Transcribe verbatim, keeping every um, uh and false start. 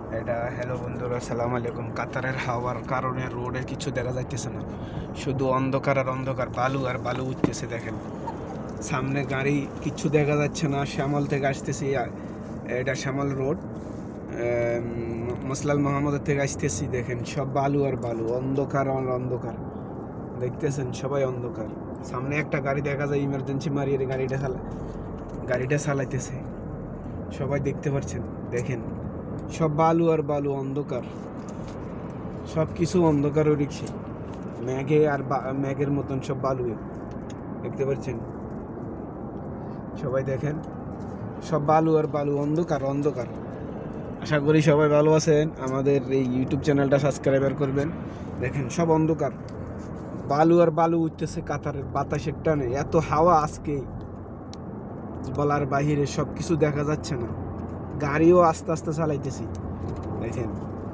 এটা হ্যালো বন্ধুরা, সালাম আলাইকুম। কাতারের হাওয়ার কারণে রোডে কিছু দেখা যাইতেছে না, শুধু অন্ধকার আর অন্ধকার, বালু আর বালু উঠতেছে। দেখেন সামনে গাড়ি কিচ্ছু দেখা যাচ্ছে না। শ্যামল থেকে আসতেছি, এটা শ্যামল রোড, মসলাল মোহাম্মদের থেকে আসতেছি। দেখেন সব বালু আর বালু, অন্ধকার আর অন্ধকার, দেখতেছেন সবাই অন্ধকার। সামনে একটা গাড়ি দেখা যায়, ইমার্জেন্সি মারিয়ে গাড়িটা চালা গাড়িটা চালাইতেছে, সবাই দেখতে পাচ্ছেন। দেখেন সব বালু আর বালু, অন্ধকার, সব কিছু অন্ধকার রিক্সে, ম্যাঘে আর ম্যাঘের মতন সব বালু দেখতে পাচ্ছেন। সবাই দেখেন সব বালু আর বালু, অন্ধকার অন্ধকার। আশা করি সবাই ভালো আছেন। আমাদের এই ইউটিউব চ্যানেলটা সাবস্ক্রাইবার করবেন। দেখেন সব অন্ধকার, বালু আর বালু উঠতেছে কাতারের বাতাসের টানে। এত হাওয়া আজকে বলার বাহিরে, সব কিছু দেখা যাচ্ছে না। গাড়িও আস্তে আস্তে চালাইতেছি। দেখেন